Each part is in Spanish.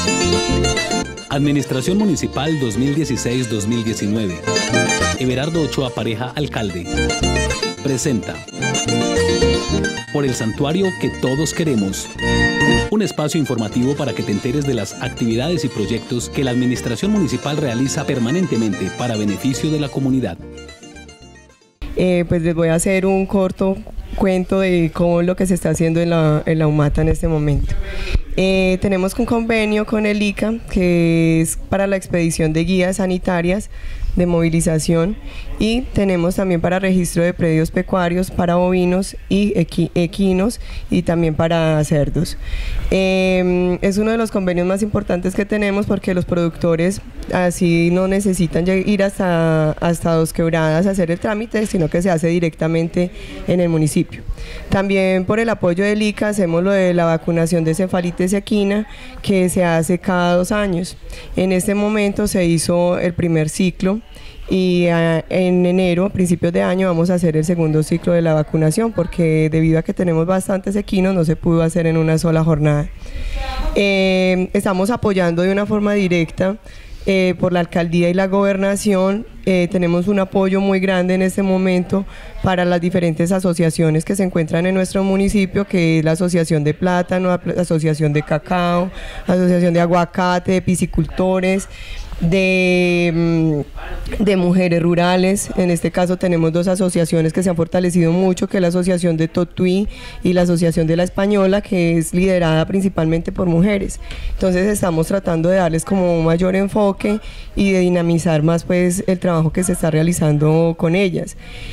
Administración Municipal 2016-2019. Everardo Ochoa Pareja, alcalde. Presenta Por el santuario que todos queremos. Un espacio informativo para que te enteres de las actividades y proyectos que la Administración Municipal realiza permanentemente para beneficio de la comunidad. Pues les voy a hacer un corto cuento de cómo lo que se está haciendo en la UMATA en este momento. Tenemos un convenio con el ICA, que es para la expedición de guías sanitarias de movilización, y tenemos también para registro de predios pecuarios para bovinos y equinos, y también para cerdos. Es uno de los convenios más importantes que tenemos, porque los productores así no necesitan ir hasta Dos Quebradas a hacer el trámite, sino que se hace directamente en el municipio. También por el apoyo del ICA hacemos lo de la vacunación de cefalitis equina, que se hace cada 2 años. En este momento se hizo el primer ciclo, y en enero, a principios de año, vamos a hacer el segundo ciclo de la vacunación, porque debido a que tenemos bastantes equinos no se pudo hacer en una sola jornada. Estamos apoyando de una forma directa por la alcaldía y la gobernación. Tenemos un apoyo muy grande en este momento para las diferentes asociaciones que se encuentran en nuestro municipio, que es la Asociación de Plátano, la Asociación de Cacao, la Asociación de Aguacate, de Piscicultores, de mujeres rurales. En este caso tenemos 2 asociaciones que se han fortalecido mucho, que es la Asociación de Totuí y la Asociación de la Española, que es liderada principalmente por mujeres. Entonces estamos tratando de darles como un mayor enfoque y de dinamizar más pues el trabajo que se está realizando con ellas.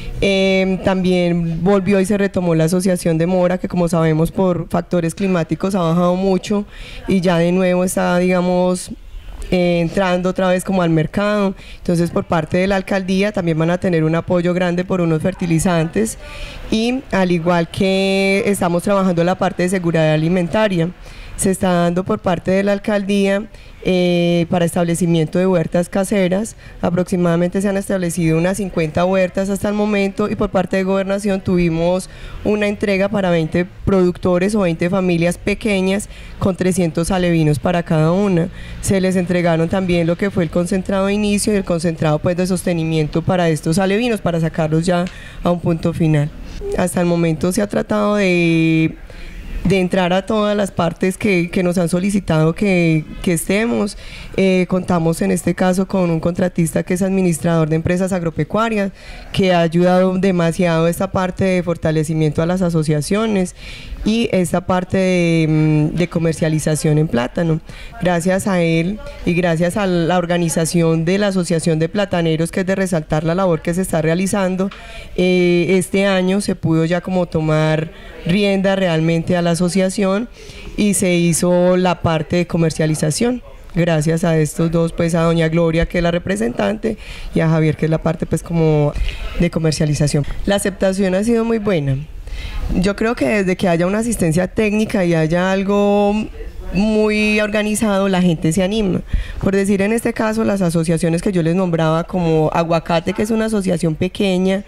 También volvió y se retomó la Asociación de Mora, que como sabemos por factores climáticos ha bajado mucho y ya de nuevo está, digamos, entrando otra vez como al mercado. Entonces por parte de la alcaldía también van a tener un apoyo grande por unos fertilizantes, y al igual que estamos trabajando la parte de seguridad alimentaria, se está dando por parte de la alcaldía para establecimiento de huertas caseras. Aproximadamente se han establecido unas 50 huertas hasta el momento, y por parte de gobernación tuvimos una entrega para 20 productores o 20 familias pequeñas con 300 alevinos para cada una. Se les entregaron también lo que fue el concentrado de inicio y el concentrado pues de sostenimiento para estos alevinos, para sacarlos ya a un punto final. Hasta el momento se ha tratado de entrar a todas las partes que nos han solicitado que estemos. Contamos en este caso con un contratista que es administrador de empresas agropecuarias, que ha ayudado demasiado esta parte de fortalecimiento a las asociaciones y esta parte de comercialización en plátano. Gracias a él y gracias a la organización de la Asociación de Plataneros, que es de resaltar la labor que se está realizando, este año se pudo ya como tomar rienda realmente a la asociación y se hizo la parte de comercialización. Gracias a estos dos, pues a doña Gloria, que es la representante, y a Javier, que es la parte pues como de comercialización. La aceptación ha sido muy buena. Yo creo que desde que haya una asistencia técnica y haya algo muy organizado, la gente se anima. Por decir, en este caso, las asociaciones que yo les nombraba, como Aguacate, que es una asociación pequeña,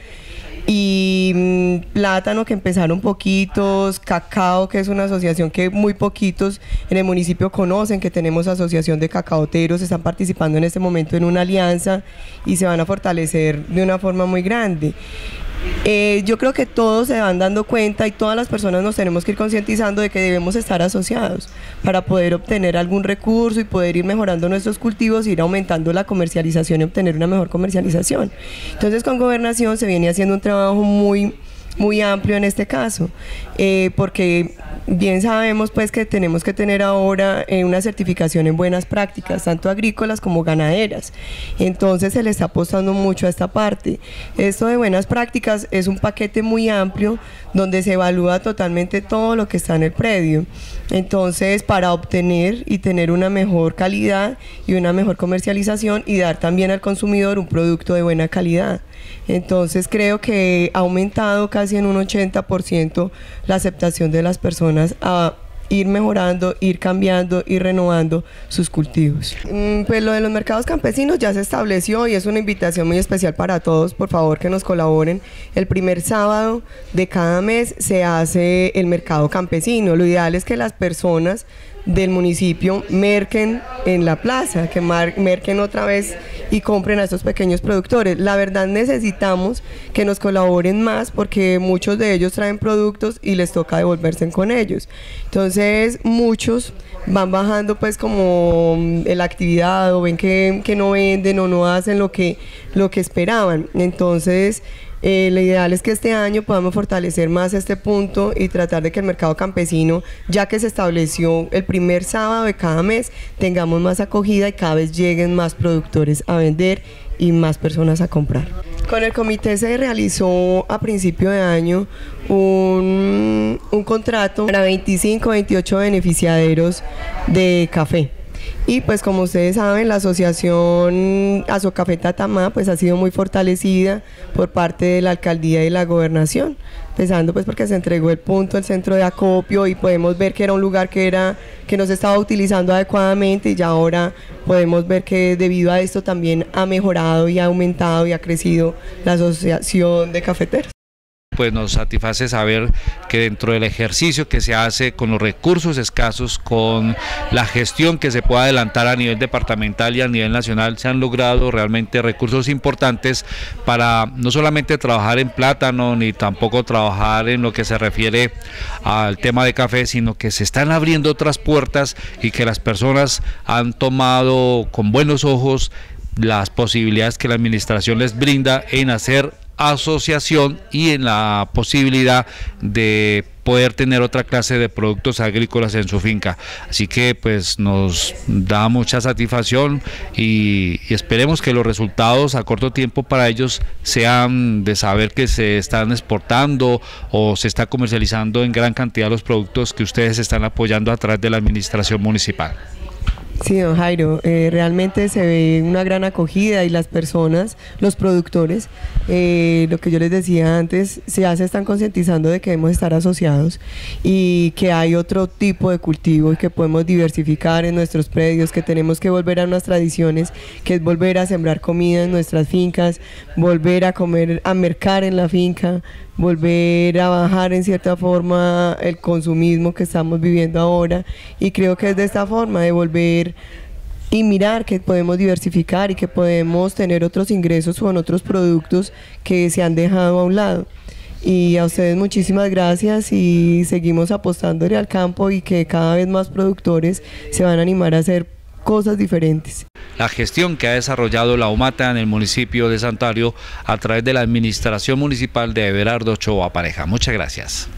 y Plátano, que empezaron poquitos, Cacao, que es una asociación que muy poquitos en el municipio conocen, que tenemos asociación de cacaoteros, están participando en este momento en una alianza y se van a fortalecer de una forma muy grande. Yo creo que todos se van dando cuenta y todas las personas nos tenemos que ir concientizando de que debemos estar asociados para poder obtener algún recurso y poder ir mejorando nuestros cultivos, ir aumentando la comercialización y obtener una mejor comercialización. Entonces con gobernación se viene haciendo un trabajo muy amplio en este caso, porque bien sabemos pues que tenemos que tener ahora una certificación en buenas prácticas, tanto agrícolas como ganaderas. Entonces se le está apostando mucho a esta parte. Esto de buenas prácticas es un paquete muy amplio donde se evalúa totalmente todo lo que está en el predio. Entonces, para obtener y tener una mejor calidad y una mejor comercialización y dar también al consumidor un producto de buena calidad. Entonces creo que ha aumentado casi en un 80% la aceptación de las personas a ir mejorando, ir cambiando, ir renovando sus cultivos. Pues lo de los mercados campesinos ya se estableció y es una invitación muy especial para todos, por favor que nos colaboren. El primer sábado de cada mes se hace el mercado campesino. Lo ideal es que las personas del municipio merquen en la plaza, que merquen otra vez y compren a estos pequeños productores. La verdad necesitamos que nos colaboren más porque muchos de ellos traen productos y les toca devolverse con ellos. Entonces muchos van bajando pues como la actividad o ven que no venden o no hacen lo que esperaban. Entonces lo ideal es que este año podamos fortalecer más este punto y tratar de que el mercado campesino, ya que se estableció el primer sábado de cada mes, tengamos más acogida y cada vez lleguen más productores a vender y más personas a comprar. Con el comité se realizó a principio de año un contrato para 25 o 28 beneficiaderos de café. Y pues como ustedes saben, la asociación Azocafé Tatamá pues ha sido muy fortalecida por parte de la alcaldía y la gobernación, empezando pues porque se entregó el punto, el centro de acopio, y podemos ver que era un lugar que no se estaba utilizando adecuadamente, y ya ahora podemos ver que debido a esto también ha mejorado y ha aumentado y ha crecido la asociación de cafeteros. Pues nos satisface saber que dentro del ejercicio que se hace con los recursos escasos, con la gestión que se puede adelantar a nivel departamental y a nivel nacional, se han logrado realmente recursos importantes para no solamente trabajar en plátano, ni tampoco trabajar en lo que se refiere al tema de café, sino que se están abriendo otras puertas y que las personas han tomado con buenos ojos las posibilidades que la administración les brinda en hacer asociación y en la posibilidad de poder tener otra clase de productos agrícolas en su finca. Así que pues nos da mucha satisfacción y esperemos que los resultados a corto tiempo para ellos sean de saber que se están exportando o se está comercializando en gran cantidad los productos que ustedes están apoyando a través de la administración municipal. Sí, don Jairo, realmente se ve una gran acogida y las personas, los productores, lo que yo les decía antes, ya se están concientizando de que debemos estar asociados y que hay otro tipo de cultivo y que podemos diversificar en nuestros predios, que tenemos que volver a unas tradiciones, que es volver a sembrar comida en nuestras fincas, volver a comer, a mercar en la finca, volver a bajar en cierta forma el consumismo que estamos viviendo ahora, y creo que es de esta forma de volver y mirar que podemos diversificar y que podemos tener otros ingresos con otros productos que se han dejado a un lado. Y a ustedes muchísimas gracias, y seguimos apostándole al campo y que cada vez más productores se van a animar a hacer cosas diferentes. La gestión que ha desarrollado la UMATA en el municipio de Santuario a través de la administración municipal de Everardo Ochoa Pareja. Muchas gracias.